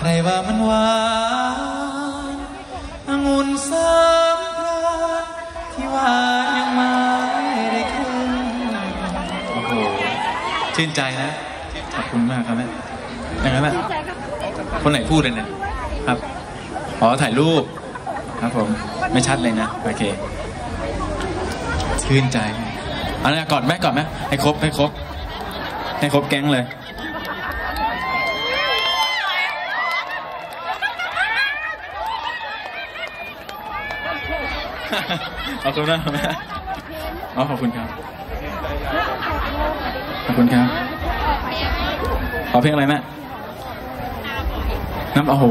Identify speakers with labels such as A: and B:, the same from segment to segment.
A: รว่ามันหวานองุ่นสามพรานที่ว่ายังไม่ได้ขึ้นโอ้โหชื่นใจนะขอบคุณมากครับแม่ยังไงแม่คนไหนพูดเลยเนี่ยครับอ๋อถ่ายรูปครับผมไม่ชัดเลยนะโอเคชื่นใจเอาละก่อนแม่ให้ครบแก๊งเลยขอบคุณมากแม่อ๋อขอบคุณครับขอบคุณครับขอเพลงอะไรแม่โอ้โห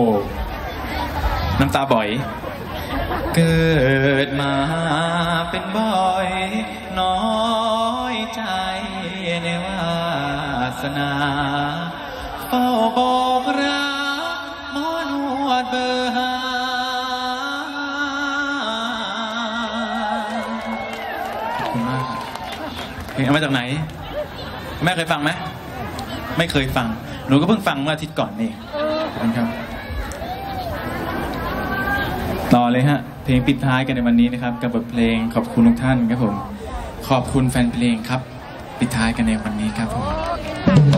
A: น้ำตาบ่อยเกิดมาเป็นบ่อยน้อยใจในวาสนาเฝ้าบอกรักหมอนวดเบอร์หาขอบคุณมากเพลงเอามาจากไหนแม่เคยฟังไหมไม่เคยฟังหนูก็เพิ่งฟังเมื่ออาทิตย์ก่อนนี่ขอบคุณครับต่อเลยฮะเพลงปิดท้ายกันในวันนี้นะครับกับบทเพลงขอบคุณทุกท่านครับผมขอบคุณแฟนเพลงครับปิดท้ายกันในวันนี้ครับผม